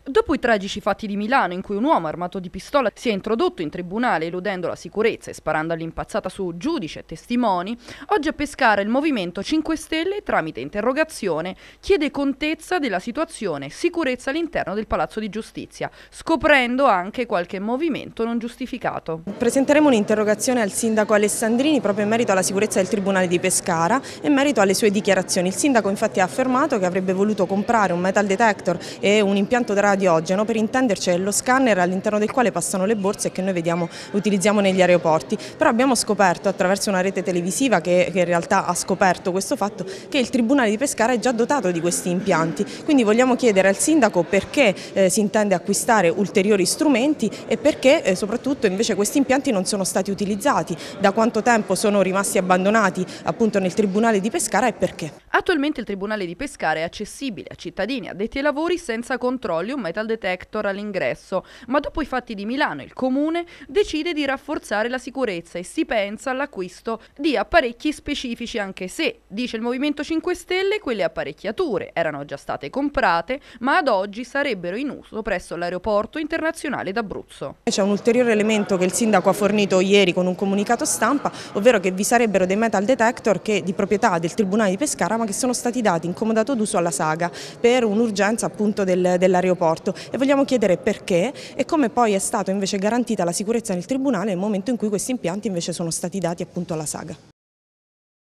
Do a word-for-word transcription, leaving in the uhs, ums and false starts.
Dopo i tragici fatti di Milano, in cui un uomo armato di pistola si è introdotto in tribunale eludendo la sicurezza e sparando all'impazzata su giudice e testimoni, oggi a Pescara il Movimento cinque Stelle, tramite interrogazione, chiede contezza della situazione e sicurezza all'interno del Palazzo di Giustizia, scoprendo anche qualche movimento non giustificato. Presenteremo un'interrogazione al sindaco Alessandrini proprio in merito alla sicurezza del Tribunale di Pescara e in merito alle sue dichiarazioni. Il sindaco infatti ha affermato che avrebbe voluto comprare un metal detector e un impianto da radiogeno, per intenderci è lo scanner all'interno del quale passano le borse che noi vediamo, utilizziamo negli aeroporti. Però abbiamo scoperto attraverso una rete televisiva che, che in realtà ha scoperto questo fatto, che il Tribunale di Pescara è già dotato di questi impianti. Quindi vogliamo chiedere al sindaco perché eh, si intende acquistare ulteriori strumenti e perché eh, soprattutto invece questi impianti non sono stati utilizzati, da quanto tempo sono rimasti abbandonati appunto nel Tribunale di Pescara e perché. Attualmente il Tribunale di Pescara è accessibile a cittadini addetti ai lavori senza controlli o metal detector all'ingresso, ma dopo i fatti di Milano il Comune decide di rafforzare la sicurezza e si pensa all'acquisto di apparecchi specifici, anche se, dice il Movimento cinque Stelle, quelle apparecchiature erano già state comprate, ma ad oggi sarebbero in uso presso l'aeroporto internazionale d'Abruzzo. C'è un ulteriore elemento che il sindaco ha fornito ieri con un comunicato stampa, ovvero che vi sarebbero dei metal detector che di proprietà del Tribunale di Pescara, ma che sono stati dati in comodato d'uso alla Saga per un'urgenza appunto del, dell'aeroporto, e vogliamo chiedere perché e come poi è stata invece garantita la sicurezza nel Tribunale nel momento in cui questi impianti invece sono stati dati appunto alla Saga.